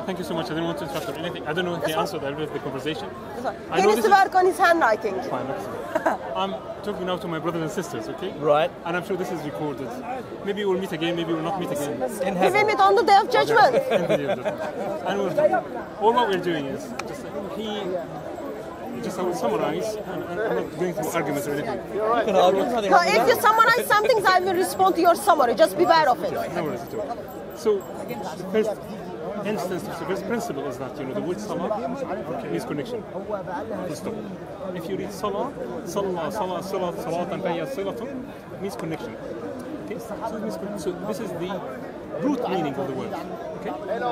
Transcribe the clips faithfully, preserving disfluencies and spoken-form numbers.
Thank you so much. I didn't want to interrupt or anything. I don't know if he answered a bit of the conversation. He needs to work on his handwriting. Fine, I'm talking now to my brothers and sisters, okay? Right. And I'm sure this is recorded. Maybe we'll meet again, maybe we'll not meet again. In we will meet on the day of judgment. And we're, all what we're doing is just he. Just I will summarize, and I'm not going through arguments or anything. You're right. No, if you summarize some things, I will respond to your summary. Just be aware of it. No worries at all. So, the first instance, the first principle is that, you know, the word salah means connection. Stop. If you read salah, salah, salah, salah, salatan, bayya, salatun, means connection. Okay? So, it means con so this is the root meaning of the word. Okay?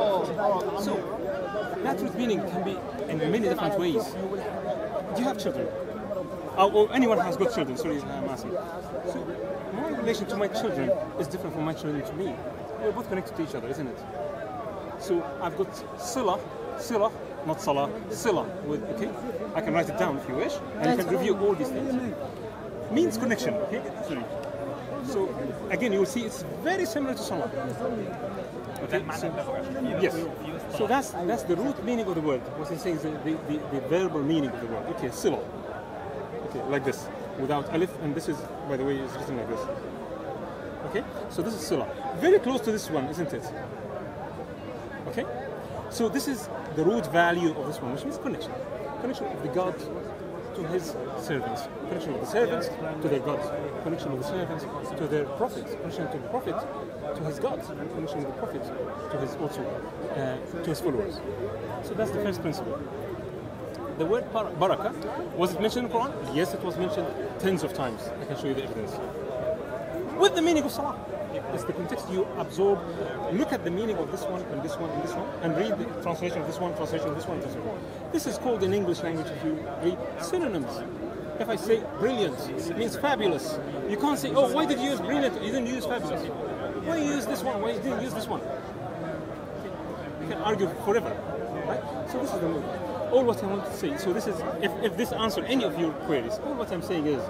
So, that root meaning can be in many different ways. Do you have children? Uh, or anyone has got children, sorry, I'm asking. So, my relation to my children is different from my children to me. We're both connected to each other, isn't it? So, I've got sila, sila, not salah, sila, with, okay? I can write it down if you wish, and you can review all these things. Means connection, okay? Sorry. So, again, you will see it's very similar to salah. Okay? So, yes. So that's that's the root meaning of the word. What he's saying is the, the, the, the verbal meaning of the word. Okay, sila. Okay, like this, without alif, and this is, by the way, it's written like this. Okay, so this is sila. Very close to this one, isn't it? Okay, so this is the root value of this one, which means connection. Connection of the God to his servants. Connection of the servants to their God. Connection of the servants to their prophet. Connection to the prophet to his God. Connection of the prophet to his also uh, to his followers. So that's the first principle. The word bar barakah, was it mentioned in the Quran? Yes, it was mentioned tens of times. I can show you the evidence. With the meaning of salah. It's the context you absorb. Look at the meaning of this one and this one and this one, and read the translation of this one, translation of this one, translation. This is called in English language, if you read, synonyms. If I say brilliant, it means fabulous. You can't say, oh, why did you use brilliant? You didn't use fabulous. Why you use this one? Why you didn't use this one? You can argue forever, right? So this is the move. All what I want to say. So this is, if, if this answers any of your queries, all what I'm saying is,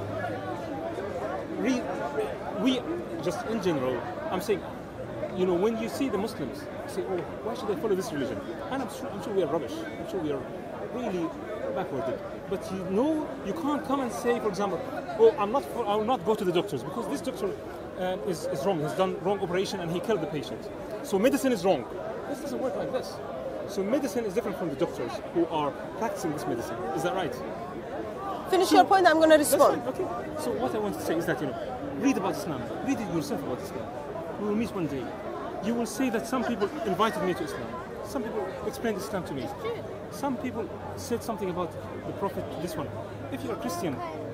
read, we, just in general, I'm saying, you know, when you see the Muslims, you say, oh, why should I follow this religion? And I'm sure, I'm sure we are rubbish. I'm sure we are really backwarded. But you know, you can't come and say, for example, oh, I'm not, for, I will not go to the doctors because this doctor uh, is, is wrong. He's done wrong operation and he killed the patient. So medicine is wrong. This doesn't work like this. So medicine is different from the doctors who are practicing this medicine. Is that right? Finish so, your point, I'm going to respond. Okay. So what I want to say is that, you know, read about Islam. Read it yourself about Islam. We will meet one day. You will say that some people invited me to Islam. Some people explained Islam to me. Some people said something about the Prophet, this one. If you're a Christian,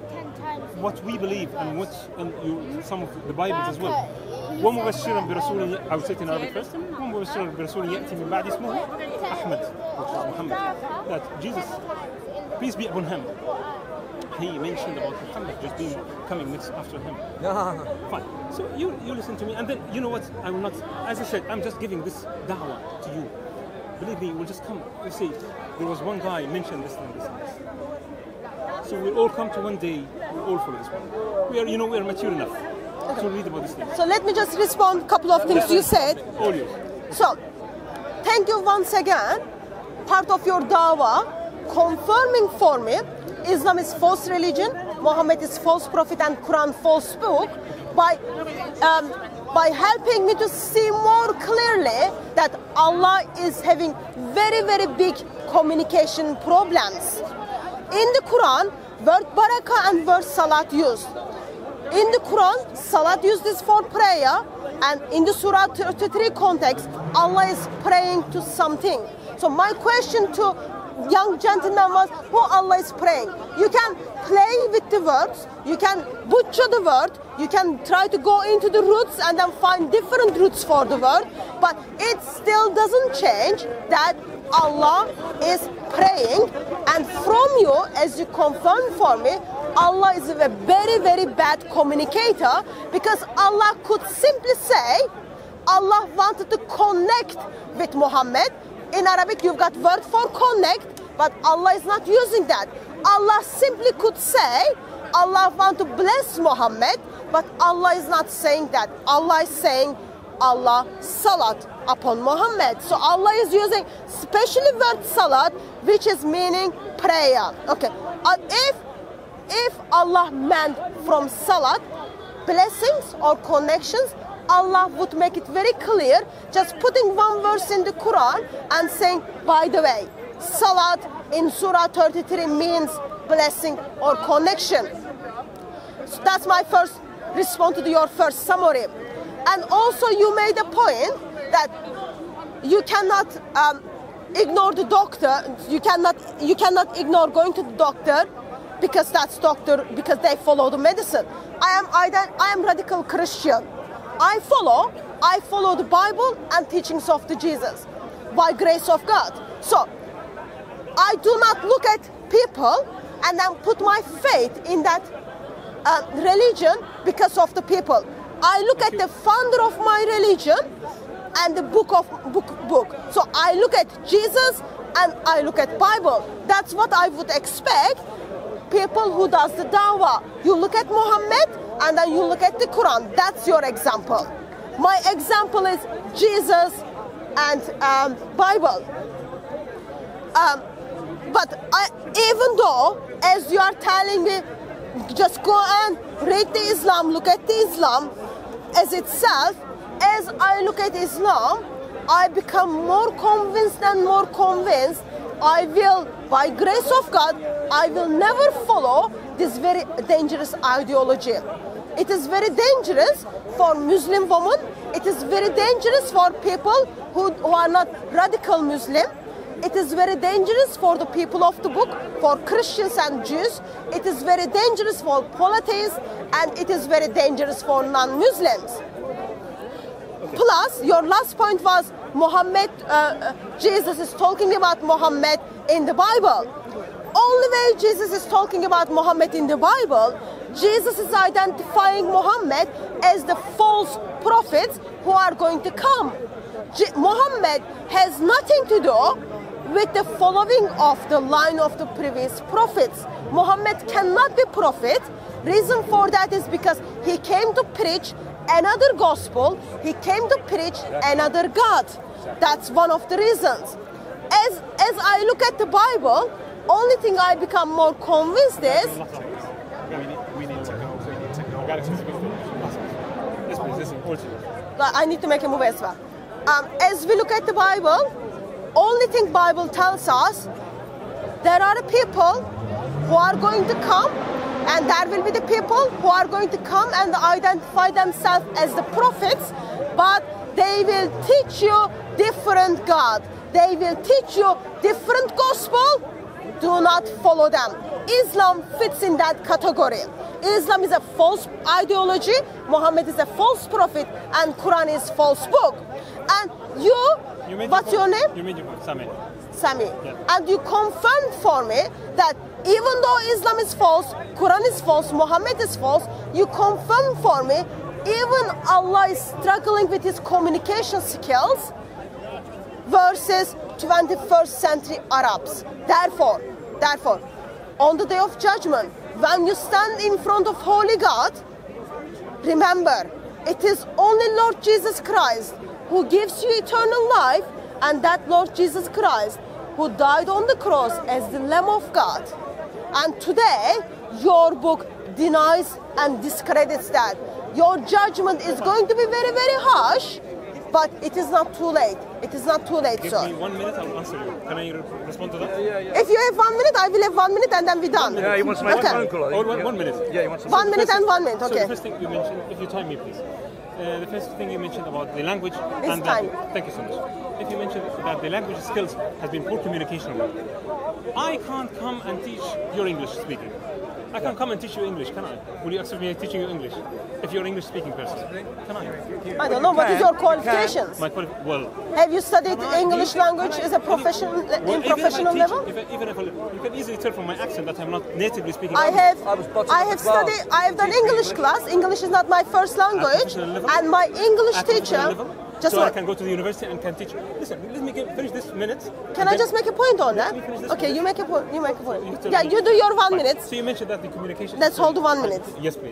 what we believe and what and you, some of the Bibles as well. وَمُبَشِّرًا بِرَسُولٍ, I will say it in Arabic first. وَمُبَشِّرًا بِرَسُولٍ يَأْتِي مِنْ بَعْدِ اسْمُهُ أحمد, which is Muhammad. That Jesus, peace be upon him, he mentioned about Muhammad just being coming next after him. Fine. So you you listen to me, and then you know what? I will not. As I said, I'm just giving this da'wah to you. Believe me, we'll just come. We say there was one guy mentioned this and this and this. So we'll all come to one day. We'll all follow this one. We are, you know, we are mature enough to read about this thing. So let me just respond a couple of things you said. All yours. So, thank you once again. Part of your da'wah confirming for me. Islam is false religion, Muhammad is false prophet, and Quran false book, by um, by helping me to see more clearly that Allah is having very very big communication problems. In the Quran, word barakah and word salat used. In the Quran, salat used is for prayer, and in the Surah thirty-three context, Allah is praying to something. So my question to young gentleman was, who Allah is praying? You can play with the words, you can butcher the word, you can try to go into the roots and then find different roots for the word, but it still doesn't change that Allah is praying. And from you, as you confirm for me, Allah is a very very bad communicator, because Allah could simply say Allah wanted to connect with Muhammad. In Arabic, you've got word for connect, but Allah is not using that. Allah simply could say, Allah want to bless Muhammad, but Allah is not saying that. Allah is saying, Allah salat. upon Muhammad. So Allah is using specially word salat, which is meaning prayer. Okay. Uh, if if Allah meant from salat blessings or connections, Allah would make it very clear, just putting one verse in the Quran and saying, by the way, salat in Surah thirty-three means blessing or connection. So that's my first response to your first summary. And also you made a point that you cannot um, ignore the doctor, you cannot, you cannot ignore going to the doctor because that's doctor, because they follow the medicine. I am, I, I am radical Christian. I follow, I follow the Bible and teachings of the Jesus by grace of God. So I do not look at people and then put my faith in that uh, religion because of the people. I look at the founder of my religion and the book of book book. So I look at Jesus and I look at Bible. That's what I would expect people who does the dawah. You look at Muhammad and then you look at the Quran. That's your example. My example is Jesus and um, Bible. Um, but I, even though, as you are telling me, just go and read the Islam, look at the Islam as itself, as I look at Islam, I become more convinced and more convinced I will, by grace of God, I will never follow this very dangerous ideology. It is very dangerous for Muslim women. It is very dangerous for people who, who are not radical Muslim. It is very dangerous for the people of the book, for Christians and Jews. It is very dangerous for polytheists, and it is very dangerous for non-Muslims. Okay. Plus, your last point was Muhammad, uh, Jesus is talking about Muhammad in the Bible. Only way Jesus is talking about Muhammad in the Bible, Jesus is identifying Muhammad as the false prophets who are going to come. Je Muhammad has nothing to do with the following of the line of the previous prophets. Muhammad cannot be prophet. Reason for that is because he came to preach another gospel. He came to preach another God. That's one of the reasons. As, as I look at the Bible, only thing I become more convinced is... We need to go. We need to go. This please, this is important. I need to make a move as well. Um, as we look at the Bible, only thing Bible tells us, there are people who are going to come, and there will be the people who are going to come and identify themselves as the prophets, but they will teach you different God. They will teach you different gospel. Do not follow them. Islam fits in that category. Islam is a false ideology, Muhammad is a false prophet, and Quran is false book. And you, you what's your, your name? You made your point, Sami. Sami. Yeah. And you confirmed for me that even though Islam is false, Quran is false, Muhammad is false, you confirmed for me even Allah is struggling with his communication skills versus twenty-first century Arabs. Therefore, therefore, on the day of judgment, when you stand in front of Holy God, remember, it is only Lord Jesus Christ who gives you eternal life, and that Lord Jesus Christ who died on the cross as the Lamb of God. And today, your book denies and discredits that. Your judgment is going to be very, very harsh, but it is not too late. It is not too late, Give sir. me one minute, I'll answer you. Can I re respond to that? Yeah, yeah, yeah. If you have one minute, I will have one minute and then we're done. Yeah, he wants to make okay. a phone call. I think. Oh, one, yeah. one minute. Yeah, he wants to One So minute and one minute, So okay. the first thing you mentioned, if you time me, please. Uh, the first thing you mentioned about the language It's and time. that, thank you so much. If you mentioned that the language skills has been poor communication, I can't come and teach your English speaking. I can't come and teach you English, can I? Will you accept me teaching you English? If you're an English speaking person, can I? I don't know, what is your qualifications? My quali well, Have you studied Can I- English can I- language as a professional, well, in even if I professional teach- level? If I, even if I, you can easily tell from my accent that I'm not natively speaking I English. have, I was bottom I of have the class. studied, I have done English class. English is not my first language, professional level? and my English At professional teacher. level, Just so I what? can go to the university and can teach. Listen, let me get, finish this minute. Can I just make a point on that? me finish this Okay, minute. you make a point. You make a point. You tell Yeah, me. you do your one Fine. minute. So you mentioned that the communication. Let's hold one minute. Yes, please.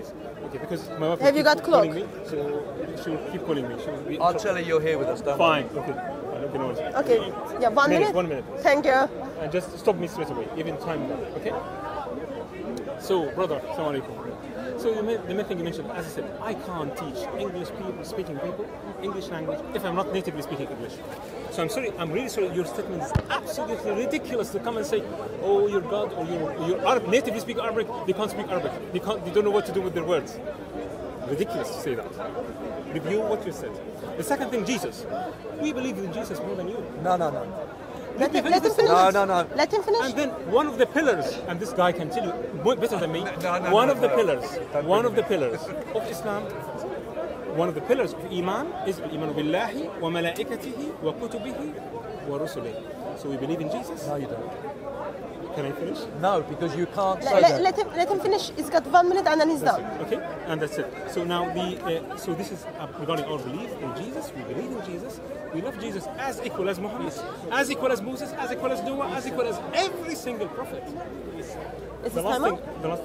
Okay, because my wife Have you keep got cloak? calling me, so she will keep calling me. She will be I'll tell her you're here with us, don't Fine, okay. Fine, okay, no worries. Okay. Yeah, one Minute, minute. one minute. Thank you. And just stop me straight away, even time down, okay? So, brother, assalamu alaikum. So the main, the main thing you mentioned, as I said, I can't teach English people, speaking people, English language, if I'm not natively speaking English. So I'm sorry, I'm really sorry, your statement is absolutely ridiculous to come and say, oh, your God, or your, your Arab, natively speak Arabic, they can't speak Arabic, they, can't, they don't know what to do with their words. Ridiculous to say that. Review what you said. The second thing, Jesus. We believe in Jesus more than you. No, no, no. Let him, let him finish. No, no, no. Let him finish. And then one of the pillars, and this guy can tell you more better than me, No, no, one no, of the no. pillars, Don't one bring of the me. pillars of Islam, one of the pillars of Iman is Iman billahi wa malaikatihi wa kutubihi wa rusulihi. So we believe in Jesus. No, you don't. Can I finish? No, because you can't say Let, that. let, let him let him finish. He's got one minute and then he's done. Okay, and that's it. So now the uh, so this is uh, regarding our belief in Jesus. We believe in Jesus. We love Jesus as equal as Muhammad, as equal as Moses, as equal as Noah, as equal as every single prophet. Is The his last time thing, up? the last.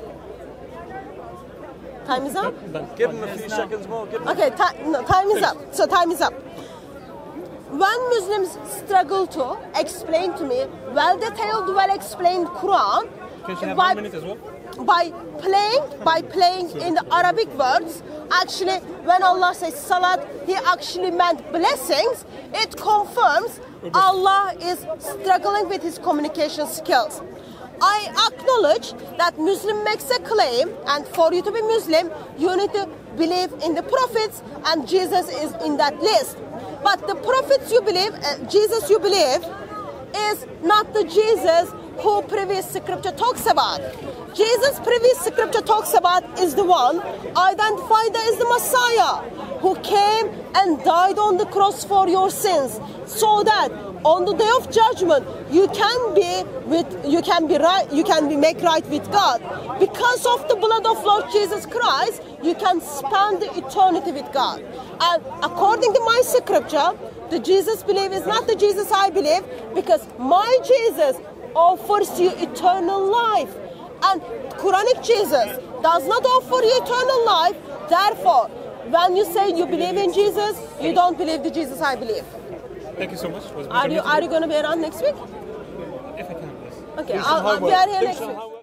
Time is up. Done. Give him a few seconds more. Give him Okay, ti- no, time is up. So time is up. When Muslims struggle to explain to me well-detailed, well-explained Quran, Can she have by, one minute as well? by playing, by playing in the Arabic words, actually, when Allah says salat, He actually meant blessings. It confirms Allah is struggling with His communication skills. I acknowledge that Muslim makes a claim, and for you to be Muslim, you need to believe in the prophets, and Jesus is in that list. But the prophets you believe, uh, Jesus you believe, is not the Jesus who previous scripture talks about. Jesus previous scripture talks about is the one identified as the Messiah who came and died on the cross for your sins, so that on the day of judgment you can be with you can be right you can be make right with God. Because of the blood of Lord Jesus Christ, you can spend the eternity with God. And according to my scripture, the Jesus believe is not the Jesus I believe, because my Jesus offers you eternal life, and Quranic Jesus does not offer you eternal life. Therefore, when you say you believe in Jesus, you don't believe the Jesus I believe. Thank you so much. It was Are you are you going to be around next week? If I can, yes. Okay, Do some I'll, I'll be homework. here Do next some week. homework.